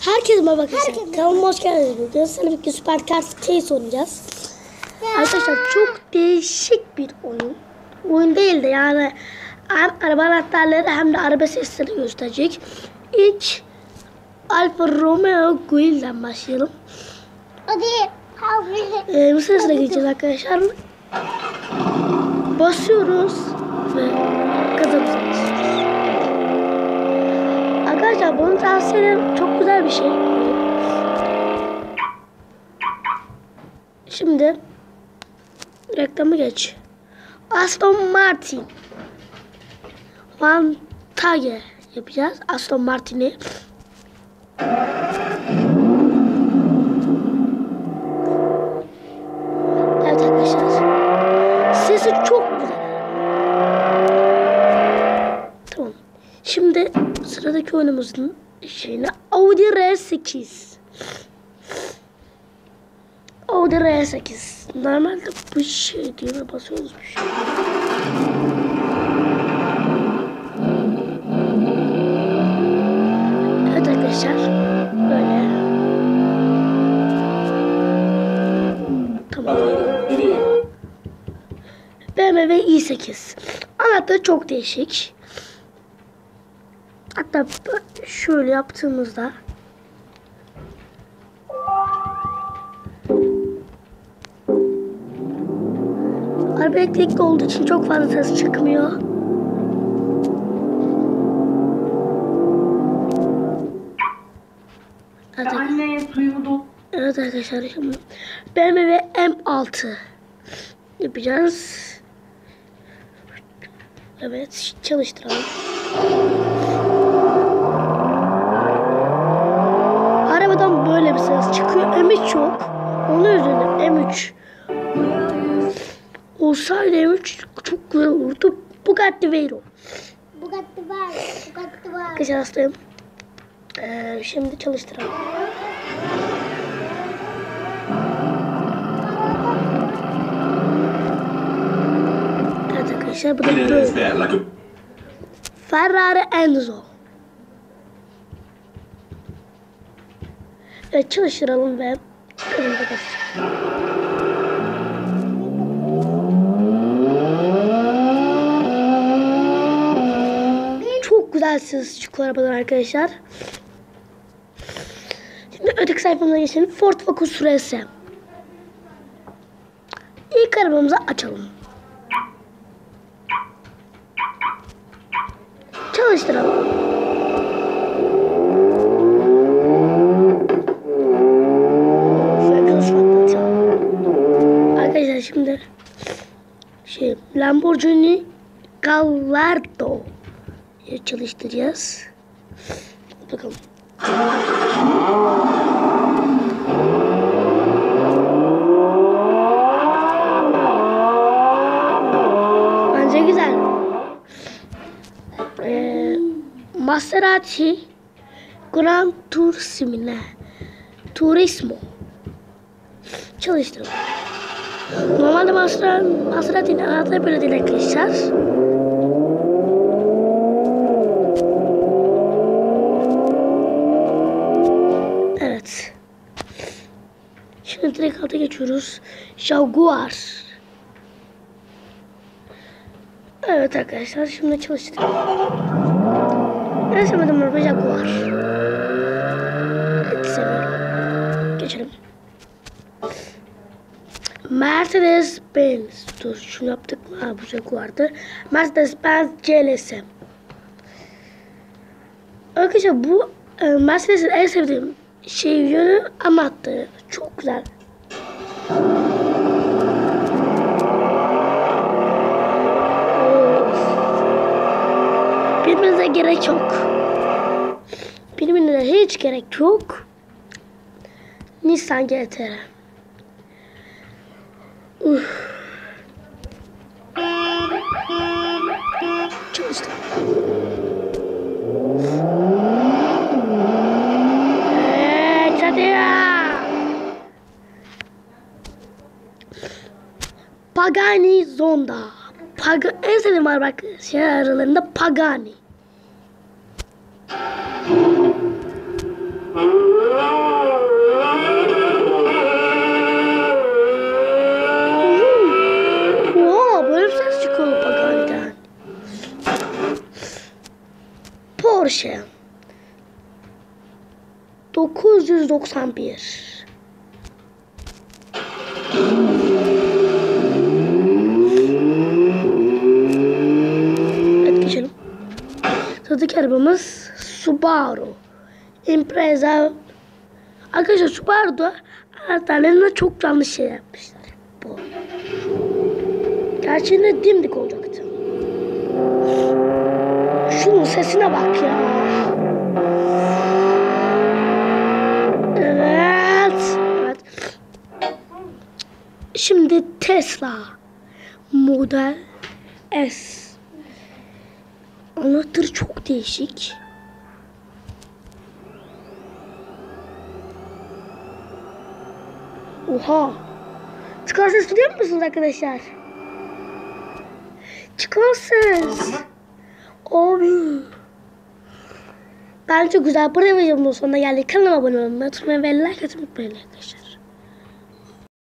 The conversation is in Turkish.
Herkese merhaba arkadaşlar. Kanalıma hoş geldiniz. Bugün sana bir Süper Cars Chase oynayacağız. Arkadaşlar çok değişik bir oyun. Oyun değil de yani hem araba anahtarları hem de araba sesleri gösterecek. İlk Alfa Romeo Guil'den başlayalım. Bu sırasına geçeceğiz arkadaşlar. Basıyoruz ve kazanıyoruz. Arkadaşlar bunu tavsiye ederim. Çok güzel bir şey. Şimdi reklamı geç. Aston Martin Vantage yapacağız. Aston Martin'i. Evet arkadaşlar. Sesi çok güzel. Tamam. Şimdi sıradaki oyunumuzun şeyine Audi R8. Audi R8. Normalde bu şey diye basıyoruz bir şey. Evet arkadaşlar. Böyle. Tamam. BMW i8. Anahtarı çok değişik. Hatta şöyle yaptığımızda araba elektrikli olduğu için çok fazla ses çıkmıyor. Evet, evet arkadaşlar şimdi BMW M6 yapacağız. Evet, çalıştıralım. Arabadan böyle bir ses çıkıyor. M3 yok. Onun üzerine M3 olsaydı M3 çok güzel olurdu. Bugatti Veyron. Bugatti var. Kaç hastayım. Şimdi çalıştıralım. Evet arkadaşlar bu da böyle. Ferrari Enzo. Evet çalıştıralım ve kırmızı basacağım. Çok güzel ses çıkıyor arabadan arkadaşlar. Şimdi öteki sayfamıza geçelim. Ford Focus RS. İlk arabamızı açalım. Çalıştıralım. Arkadaşlar şimdi Lamborghini Gallardo çalıştıracağız. Bakalım. Bence güzel. Maserati Gran Turismo çalıştıralım. Normalde Maserati'nin anahtarı böyle değil arkadaşlar. Evet. Şimdi direkt alta geçiyoruz. Jaguar. Evet arkadaşlar şimdi çalıştıralım. Ben sevmedim araba Jaguar. Evet seviyorum. Geçelim. Mercedes-Benz. Dur şunu yaptık mı? Ha bu Jaguar'dı. Mercedes-Benz CLS. Arkadaşlar bu Mercedes'in en sevdiğim yönü anahtarı. Çok güzel. Bilmenize gerek yok. Bilmenize hiç gerek yok. Nissan GT-R. Çalıştı. Pagani Zonda. En sevdiğim araba aralarında Pagani. 991. Evet, geçelim. Sıradaki arabamız Subaru Impreza. Arkadaşlar Subaru'da anahtarlarına çok yanlış şey yapmışlar. Bu. Gerçeğinde dimdik olacaktı. Şunun sesine bak ya. Evet. Evet. Şimdi Tesla Model S. Anahtarı çok değişik. Oha. Çıkan ses duyuyor musunuz arkadaşlar? Çıkan ses. Abi. Bence güzel. Buraya videomun sonuna geldik. Kanalıma abone olmayı unutmayın ve like atmayı unutmayın arkadaşlar.